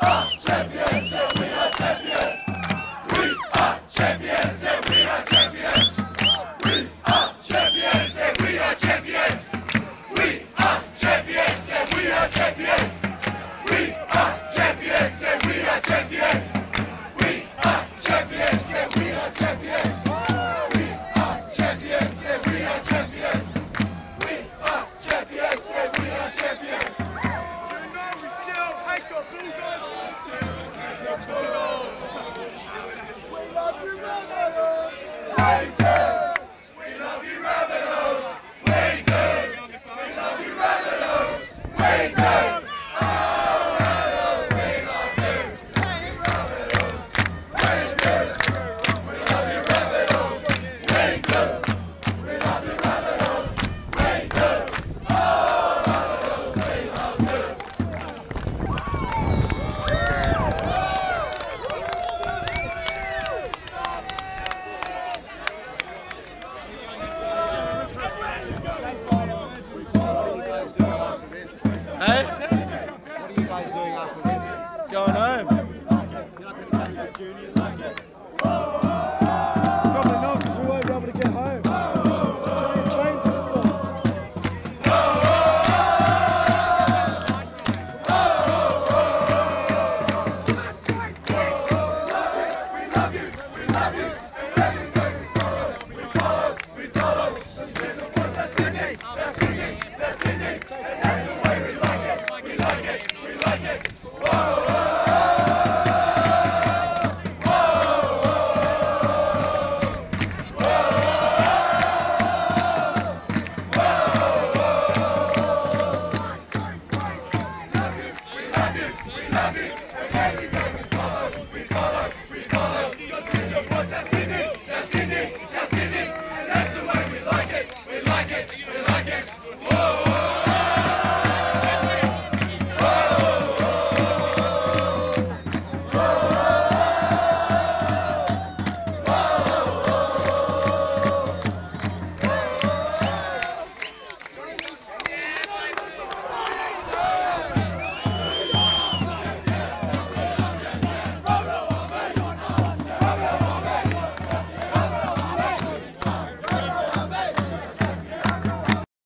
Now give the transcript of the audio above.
are champions and we are champions. We are champions and we are champions. We are champions and we are champions. We are champions and we are champions. We are champions and we are champions. We are champions and we are champions. We are champions and we are champions. We are champions and we are champions. We still hate the Bulldogs. We love you, Rabbitohs. We do. We love you, Rabbitohs. We do. We love you, Rabbitohs. We do. Hey? What are you guys doing after this? Going home. You're not going to go to the juniors, are you? Probably not, because we won't be able to get home. Trains will stop. We love you.